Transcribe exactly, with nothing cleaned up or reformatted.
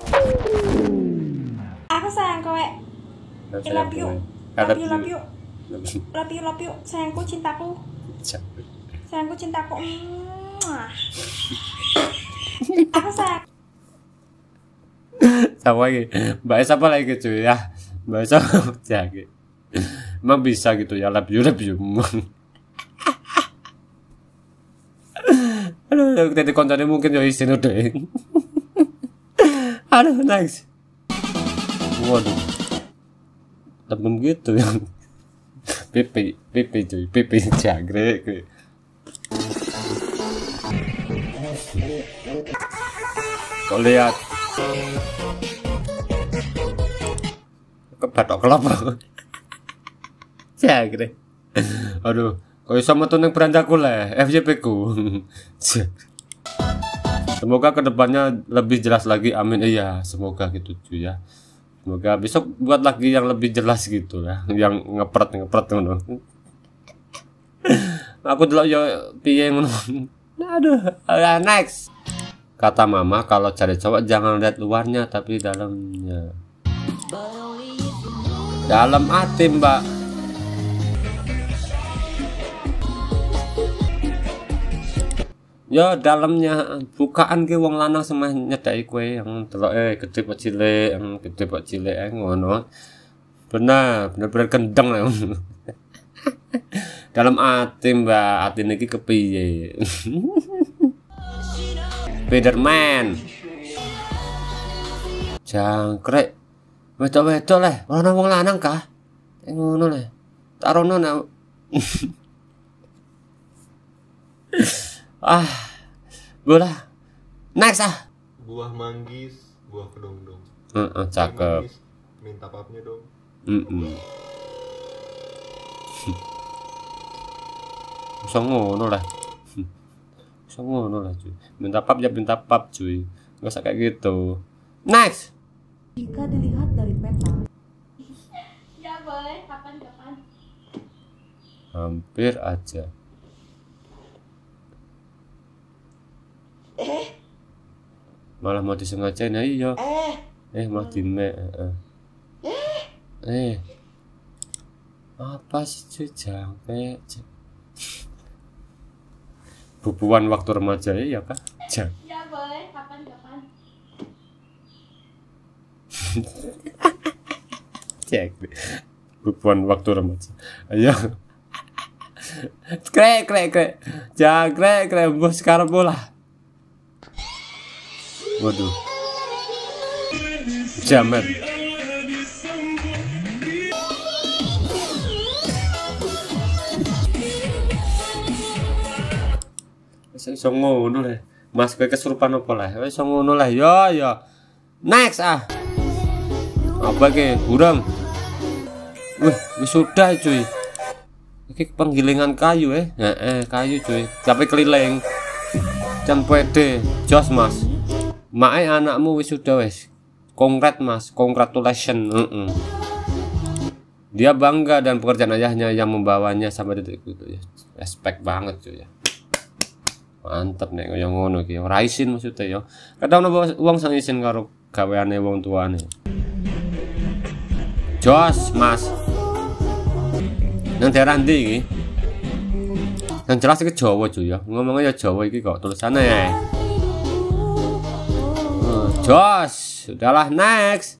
Aku sayang kowe. I love you. Love you, love you. Love you, love you. Sayangku, cintaku. Sayangku, cintaku. Aku sayang. Sama lagi. Mbak Esa apa lagi cuy ya? Mbak Esa jaga. Emang bisa gitu ya, love you, love you. Aduh, tadi kontennya mungkin ya isin udah. Aduh, next. Waduh. Tebem gitu ya. Pipi, pipi cuy, pipi jangkrik. Kau lihat. Kebatok kelapa. Jangkrik. Aduh. Kau sama tuh yang berandaku lah, F Y P ku. Semoga kedepannya lebih jelas lagi, amin. Iya, semoga gitu cuy ya. Semoga besok buat lagi yang lebih jelas gitu ya, yang ngepret ngepret ngono. Aku dulu ya piye ngono. Aduh, next. Kata mama kalau cari cowok jangan lihat luarnya tapi dalamnya. Dalam hati mbak. Ya dalamnya bukaan ke wong lanang semah nyedaki kowe yang delok eh gede apa cilik, yang gede apa cilik eh ngono. Benar, bener-bener kendeng lah. Dalam ati mbak, ati niki kepiye? Spiderman. Jangkrik. Wedok-wedok leh, ana wong lanang kah? Ngono leh. Tarono nek ah, bola. Next ah. Buah manggis, buah kedongdong. Heeh, uh, uh, cakep. Manggis, minta papnya dong. Heeh. Mm -mm. Bisa ngono lah. Bisa ngono lah cuy. Minta pap ya minta pap cuy. Enggak usah kayak gitu. Next. Jika dilihat dari peta. Ya boleh, kapan-kapan. Hampir aja. Eh, Malah mau disengajain ya iya. eh, Eh mau dime. Eh. Eh. Apa sih cuy jangkrik? Bubuan waktu remaja ya kak? Jang. Ya boleh, kapan-kapan. Cek. Bubuan waktu remaja. Ayo. Krek krek krek. Jangkrik krek bos sekarang bola. Waduh. Jamet. Wis iso ngono le. Mas kowe kesurupan apa lah? Wis iso ngono lah. Yo yo. Next ah. Apa ke? Burung. Wih, wis sudah cuy. Iki penggilingan kayu eh. Heeh, kayu cuy. Tapi keliling. Can pede. Jos Mas. Mae anakmu wis sudah wis. Kongrat Mas, congratulations. Uh -uh. Dia bangga dan pekerjaan ayahnya yang membawanya sampai detik itu ya. Respect banget cuy ya. Mantep nek kaya ngono iki. Ora isin maksudnya ya. Kadang ono wong sing isin karo gaweane wong tuane. Jos Mas. Nang daerah ndi iki? Yang jelas iki Jawa cuy ya. Ngomongnya ya Jawa iki kok tulisannya ya. Jos, sudahlah next.